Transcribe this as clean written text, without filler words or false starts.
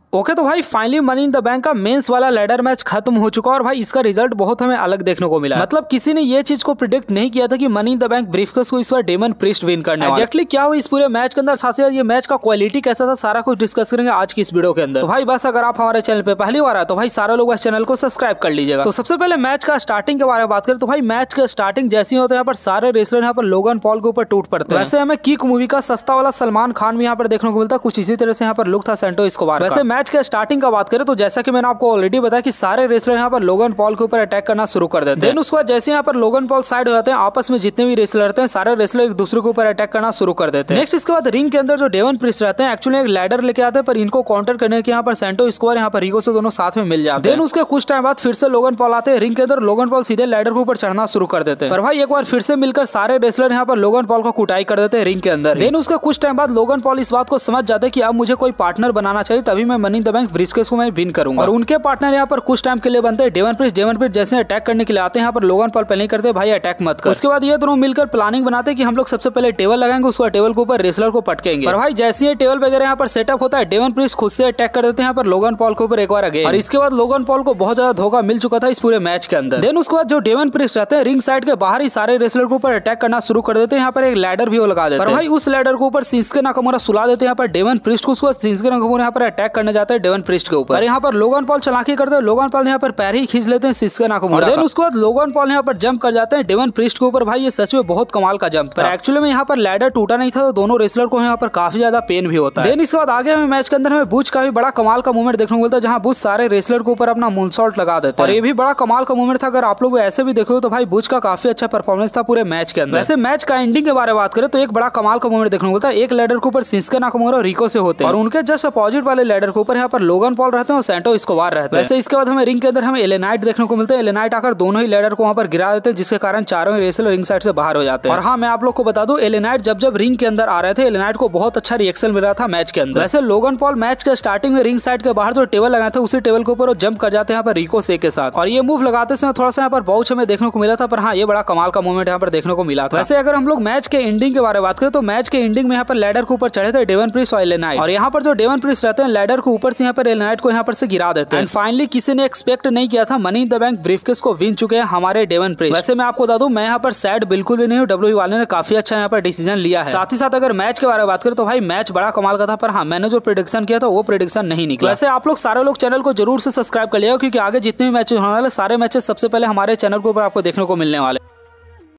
Okay तो भाई finally money in the bank का मेंस वाला लैडर मैच खत्म हो चुका और भाई इसका रिजल्ट बहुत हमें अलग देखने को मिला। मतलब किसी ने ये चीज को प्रिडिक्ट नहीं किया था कि money in the bank briefcase को इस बार डेमन प्रीस्ट विन करने वाला है। एक्चुअली क्या हुआ इस पूरे मैच के अंदर, साथ ही ये मैच का क्वालिटी कैसा था, सारा कुछ डिस्कस करेंगे आज की इस वीडियो के अंदर। तो भाई बस अगर आप हमारे चैनल पे पहली बार आए तो भाई सारे लोग इस चैनल को सब्सक्राइब कर लीजिएगा। तो सबसे पहले मैच का स्टार्टिंग के बारे में बात करें तो भाई मैच का स्टार्टिंग जैसे ही होता है यहाँ पर सारे रेसलर यहाँ पर लोगन पॉल के ऊपर टूट पड़ते हैं। वैसे हमें किक मूवी का सस्ता वाला सलमान खान भी यहाँ पर देखने को मिलता है, कुछ इसी तरह से यहाँ पर लुक था सैंटो एस्कोबार। वैसे मैच के स्टार्टिंग का बात करें तो जैसा कि मैंने आपको ऑलरेडी बताया कि सारे रेसलर यहाँ पर लोगन पॉल के ऊपर अटैक करना शुरू कर देते हैं। उसके बाद जैसे यहाँ पर लोगन पॉल साइड हो जाते हैं, आपस में जितने भी रेसलर रहते हैं सारे रेसलर एक दूसरे के ऊपर अटैक करना शुरू कर देते हैं। नेक्स्ट इसके बाद रिंग के अंदर जो डेवन प्रीस्ट रहते हैं एक्चुअली एक लैडर लेके आते हैं, पर इनको काउंटर करने के यहाँ पर सैंटो एस्कोबार यहाँ पर रिको से दोनों साथ में मिल जाते हैं। देन उसके कुछ टाइम बाद फिर से लोगन पॉल आते हैं रिंग के अंदर, लोगन पॉल सीधे लैडर के ऊपर चढ़ना शुरू कर देते हैं। पर भाई एक बार फिर से मिलकर सारे रेसलर यहाँ पर लोगन पॉल को कुटाई कर देते हैं रिंग के अंदर। देन उसके कुछ टाइम बाद लोगन पॉल इस बात को समझ जाते हैं कि अब मुझे कोई पार्टनर बनाना चाहिए, तभी मैं money in the bank briefcase को मैं विन करूंगा। और उनके पार्टनर यहाँ पर कुछ टाइम के लिए बनते हैं डेवन प्रीस्ट। डेवन प्रीस्ट जैसे अटैक करने के लिए आते हैं यहाँ पर लोगन पॉल पहले करते भाई अटैक मत कर। उसके बाद ये दोनों मिलकर प्लानिंग बनाते हैं कि हम लोग सबसे पहले टेबल लगाएंगे, उसके बाद टेबल के ऊपर रेसलर को पटकेंगे। और भाई जैसे ही टेबल वगैरह यहाँ पर सेटअप होता है डेवन प्रीस्ट खुद से अटैक कर देते हैं यहाँ पर लोगन पॉल के ऊपर एक बार अगेन। और इसके बाद लोगन पॉल को बहुत ज्यादा धोखा मिल चुका था इस पूरे मैच के अंदर। देन उसके बाद जो डेवन प्रीस्ट रहते हैं रिंग साइड के बाहर ही सारे रेसलर के ऊपर अटैक करना शुरू कर देते हैं। यहाँ पर एक लैडर भी वो लगा देते हैं। भाई उस लैडर के ऊपर शिंसुके नाकामुरा सुला देते हैं यहाँ पर डेवन प्रीस्ट को। उसको शिंसुके नाकामुरा यहाँ पर अटैक करने जाते हैं डेवन प्रीस्ट के ऊपर। और यहाँ पर लोगन पॉल चालाकी करते हैं, लोगन पॉल यहाँ पर पैर ही खींच लेते हैं शिंसुके नाकामुरा। देन उसके बाद लोगन पॉल यहाँ पर जंप कर जाते हैं डेवन प्रीस्ट के ऊपर। भाई ये सच में बहुत कमाल का जंप था। एक्चुअली में यहाँ पर लैडर टूटा नहीं था, तो दोनों रेसलर को यहाँ पर काफी ज्यादा पेन भी होता है। देन इसके बाद आगे हमें मैच के अंदर हमें बुच का भी बड़ा कमाल का मूवमेंट देखने को मिलता है, जहाँ बुच सारे रेसलर के ऊपर अपना मूनसॉल्ट लगा देते हैं। और ये भी बड़ा कमाल का मूवमेंट था। अगर आप लोग ऐसे भी देखो तो भाई बुच का काफी अच्छा परफॉर्मेंस था पूरे मैच के अंदर। वैसे मैच का एंडिंग के बारे में बात करें तो एक बड़ा कमाल का मूवमेंट देखने को मिलता है। एक लैडर के ऊपर शिंसुके नाकामुरा और रिको से होते हैं, और उनके जस्ट अपोजिट वाले लैडर के ऊपर यहाँ पर लोगन पॉल रहते हैं और सैंटो एस्कोबार रहते हैं। वैसे इसके बाद हमें रिंग के अंदर हमें LA नाइट देखने को मिलता है। LA नाइट आकर दोनों ही लैडर को वहाँ पर गिरा देते हैं, जिसके कारण चारों ही रेसलर रिंग साइड से बाहर हो जाते हैं। और हाँ, मैं आप लोग को बता दूं LA नाइट जब रिंग के अंदर आ रहे थे LA नाइट को बहुत अच्छा रिएक्शन मिल रहा था मैच के अंदर। वैसे लोगन पॉल मैच के स्टार्टिंग में रिंग साइड के बाहर जो टेबल लगाए थे उसी टेबल के ऊपर वो जंप कर जाते हैं यहाँ पर रिको से के साथ। और ये मूव लगाते समय थोड़ा सा यहाँ पर बाउच हमें देखने को मिला था, पर हाँ ये बड़ा कमाल का मूवमेंट यहाँ पर देखने को मिला था। वैसे अगर हम लोग मैच के एंडिंग के बारे में बात करें तो मैच के एंडिंग में यहाँ पर लैडर के ऊपर चढ़े थे डेवन प्रीस्ट और LA नाइट। और यहाँ पर जो डेवन प्रीस्ट रहते हैं लैडर के ऊपर से यहाँ पर LA नाइट को यहाँ पर से गिरा देते हैं। एंड फाइनली किसी ने एक्सपेक्ट नहीं किया था money in the bank briefcase को विन चुके हैं हमारे डेवन प्रीस्ट। वैसे मैं आपको बता दूं मैं यहाँ पर सैड बिल्कुल भी नहीं हूँ, WWE वाले ने काफी अच्छा यहाँ पर डिसीजन लिया है। साथ ही साथ अगर मैच के बारे में बात करें तो भाई मैच बड़ा कमाल का था, पर हाँ मैंने जो प्रेडिक्शन किया था वो प्रेडिक्शन नहीं निकला। वैसे आप लोग सारे लोग चैनल को जरूर से सब्सक्राइब कर लिया, क्योंकि आगे जितने भी मैचेस होने वाले सारे मैचेस सबसे पहले हमारे चैनल के ऊपर आपको देखने को मिलने वाले।